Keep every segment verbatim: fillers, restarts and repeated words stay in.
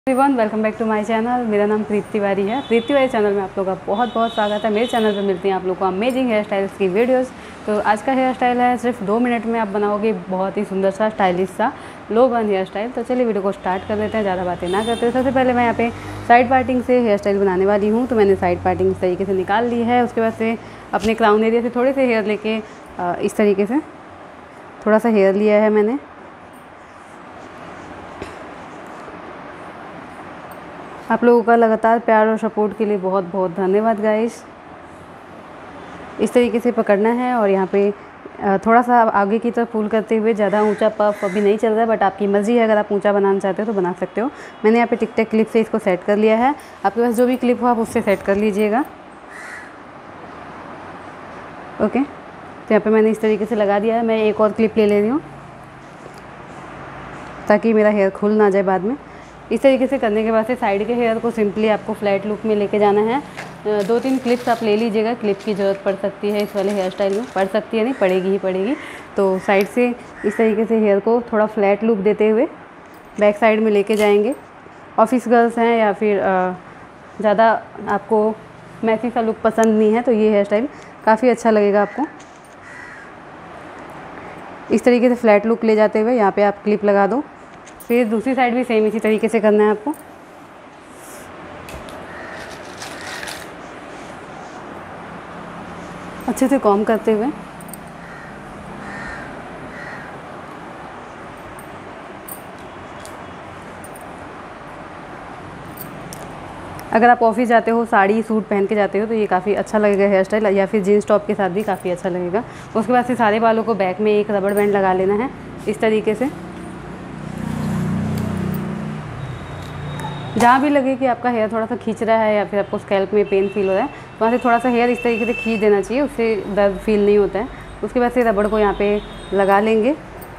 Everyone, welcome back to my channel. मेरा नाम प्रीति तिवारी है। प्रीति तिवारी चैनल में आप लोगों का बहुत बहुत स्वागत है। मेरे चैनल पे मिलती हैं आप लोगों को अमेजिंग हेयर स्टाइल्स की वीडियोस। तो आज का हेयर स्टाइल है सिर्फ दो मिनट में आप बनाओगे बहुत ही सुंदर सा स्टाइलिश सा लो बन हेयर स्टाइल। तो चलिए वीडियो को स्टार्ट कर देते हैं, ज़्यादा बातें ना करते हैं। सबसे पहले मैं यहाँ पे साइड पार्टिंग से हेयर स्टाइल बनाने वाली हूँ। तो मैंने साइड पार्टिंग इस तरीके से निकाल ली है। उसके बाद से अपने क्राउन एरिया से थोड़े से हेयर लेके इस तरीके से थोड़ा सा हेयर लिया है मैंने। आप लोगों का लगातार प्यार और सपोर्ट के लिए बहुत बहुत धन्यवाद गाइस। इस तरीके से पकड़ना है और यहाँ पे थोड़ा सा आगे की तरफ पुल करते हुए, ज़्यादा ऊंचा पफ अभी नहीं चल रहा है, बट आपकी मर्ज़ी है, अगर आप ऊंचा बनाना चाहते हो तो बना सकते हो। मैंने यहाँ पे टिक टैक क्लिप से इसको सेट कर लिया है। आपके पास जो भी क्लिप हो आप उससे सेट कर लीजिएगा। ओके, तो यहाँ पर मैंने इस तरीके से लगा दिया है। मैं एक और क्लिप ले ले रही हूँ ताकि मेरा हेयर खुल ना जाए बाद में। इस तरीके से करने के बाद से साइड के हेयर को सिंपली आपको फ्लैट लुक में लेके जाना है। दो तीन क्लिप्स आप ले लीजिएगा, क्लिप की ज़रूरत पड़ सकती है इस वाले हेयर स्टाइल में। पड़ सकती है नहीं, पड़ेगी ही पड़ेगी। तो साइड से इस तरीके से हेयर को थोड़ा फ्लैट लुक देते हुए बैक साइड में लेके जाएंगे। ऑफिस गर्ल्स हैं या फिर ज़्यादा आपको मैसी सा लुक पसंद नहीं है तो ये हेयर स्टाइल काफ़ी अच्छा लगेगा आपको। इस तरीके से फ्लैट लुक ले जाते हुए यहाँ पर आप क्लिप लगा दो। फिर दूसरी साइड भी सेम इसी तरीके से करना है आपको। अच्छे से कॉम्ब करते हुए अगर आप ऑफिस जाते हो, साड़ी सूट पहन के जाते हो तो ये काफ़ी अच्छा लगेगा हेयर स्टाइल, या फिर जीन्स टॉप के साथ भी काफ़ी अच्छा लगेगा। उसके बाद से सारे बालों को बैक में एक रबड़ बैंड लगा लेना है इस तरीके से। जहाँ भी लगे कि आपका हेयर थोड़ा सा खींच रहा है या फिर आपको स्कैल्प में पेन फील हो रहा है, वहाँ से थोड़ा सा हेयर इस तरीके से खींच देना चाहिए, उससे दर्द फील नहीं होता है। उसके बाद से रबड़ को यहाँ पे लगा लेंगे।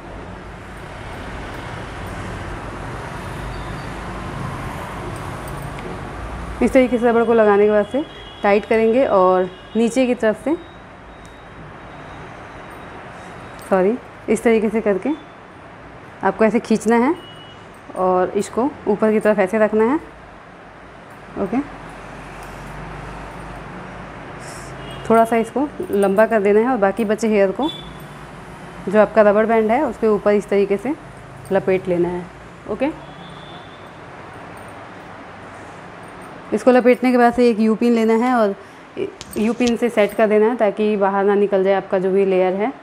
इस तरीके से रबड़ को लगाने के बाद से टाइट करेंगे और नीचे की तरफ से सॉरी इस तरीके से करके आपको ऐसे खींचना है और इसको ऊपर की तरफ ऐसे रखना है। ओके, थोड़ा सा इसको लंबा कर देना है और बाकी बचे हेयर को जो आपका रबड़ बैंड है उसके ऊपर इस तरीके से लपेट लेना है। ओके, इसको लपेटने के बाद से एक यू पिन लेना है और यू पिन से सेट कर देना है ताकि बाहर ना निकल जाए आपका जो भी लेयर है।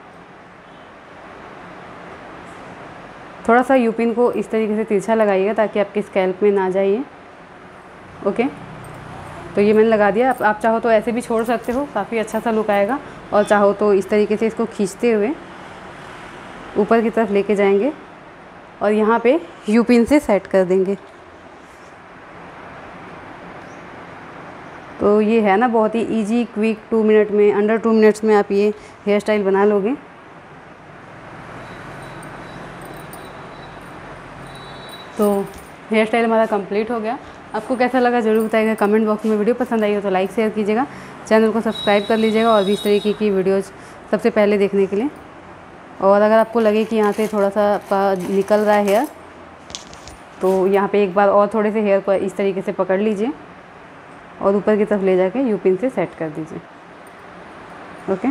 थोड़ा सा यू पिन को इस तरीके से तिरछा लगाइएगा ताकि आपके स्कैल्प में ना जाइए। ओके, तो ये मैंने लगा दिया। आप, आप चाहो तो ऐसे भी छोड़ सकते हो, काफ़ी अच्छा सा लुक आएगा। और चाहो तो इस तरीके से इसको खींचते हुए ऊपर की तरफ लेके जाएंगे और यहाँ पे यू पिन से सेट कर देंगे। तो ये है ना बहुत ही इजी क्विक, टू मिनट में, अंडर टू मिनट्स में आप ये हेयर स्टाइल बना लोगे। तो हेयर स्टाइल हमारा कंप्लीट हो गया। आपको कैसा लगा ज़रूर बताइएगा कमेंट बॉक्स में। वीडियो पसंद आई हो तो लाइक शेयर कीजिएगा, चैनल को सब्सक्राइब कर लीजिएगा और भी इस तरीके की वीडियोज़ सबसे पहले देखने के लिए। और अगर आपको लगे कि यहाँ से थोड़ा सा आपका निकल रहा है हेयर, तो यहाँ पे एक बार और थोड़े से हेयर को इस तरीके से पकड़ लीजिए और ऊपर की तरफ ले जाके यू पिन से सेट कर दीजिए। ओके,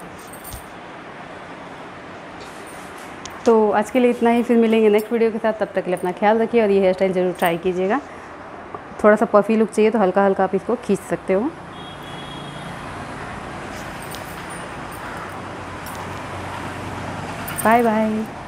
तो आज के लिए इतना ही। फिर मिलेंगे नेक्स्ट वीडियो के साथ। तब तक के लिए अपना ख्याल रखिए और ये हेयर स्टाइल ज़रूर ट्राई कीजिएगा। थोड़ा सा पफी लुक चाहिए तो हल्का हल्का आप इसको खींच सकते हो। Bye bye.